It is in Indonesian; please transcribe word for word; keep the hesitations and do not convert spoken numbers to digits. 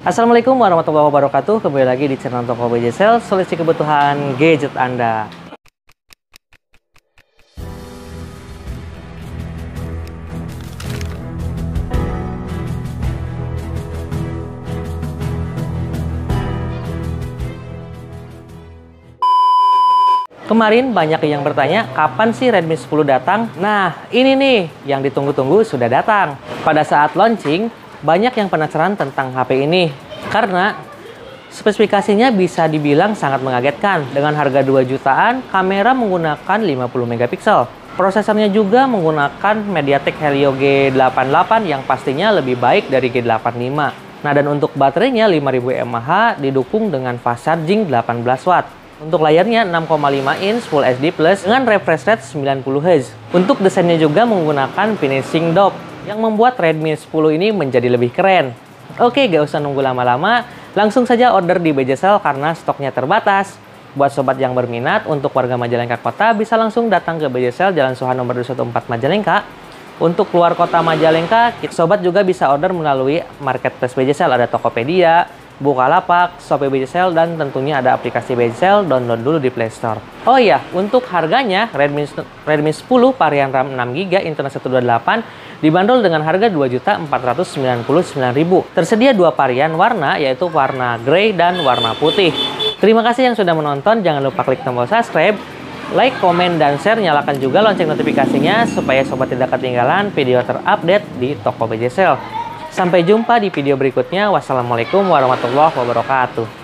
Assalamualaikum warahmatullahi wabarakatuh. Kembali lagi di channel Toko B J Sale, solusi kebutuhan gadget Anda. Kemarin banyak yang bertanya, kapan sih Redmi sepuluh datang? Nah, ini nih yang ditunggu-tunggu sudah datang. Pada saat launching, banyak yang penasaran tentang H P ini karena spesifikasinya bisa dibilang sangat mengagetkan. Dengan harga dua jutaan, kamera menggunakan lima puluh megapiksel. Prosesornya juga menggunakan MediaTek Helio G delapan puluh delapan yang pastinya lebih baik dari G delapan puluh lima. Nah, dan untuk baterainya lima ribu mAh didukung dengan fast charging delapan belas watt. Untuk layarnya enam koma lima inch Full H D Plus dengan refresh rate sembilan puluh hertz. Untuk desainnya juga menggunakan finishing dope yang membuat Redmi sepuluh ini menjadi lebih keren. Oke, gak usah nunggu lama-lama, langsung saja order di B J Sale karena stoknya terbatas. Buat sobat yang berminat, untuk warga Majalengka Kota bisa langsung datang ke B J Sale Jalan Suha nomor dua satu empat Majalengka. Untuk keluar kota Majalengka, sobat juga bisa order melalui marketplace B J Sale, ada Tokopedia, Bukalapak, Shopee B J Sale, dan tentunya ada aplikasi B J Sale, download dulu di Play Store. Oh iya, untuk harganya Redmi, Redmi sepuluh varian RAM enam giga Intel seratus dua puluh delapan dibanderol dengan harga dua juta empat ratus sembilan puluh sembilan ribu. Tersedia dua varian warna, yaitu warna grey dan warna putih. Terima kasih yang sudah menonton, jangan lupa klik tombol subscribe, like, komen, dan share, nyalakan juga lonceng notifikasinya supaya sobat tidak ketinggalan video terupdate di Toko B J Sale. Sampai jumpa di video berikutnya. Wassalamualaikum warahmatullahi wabarakatuh.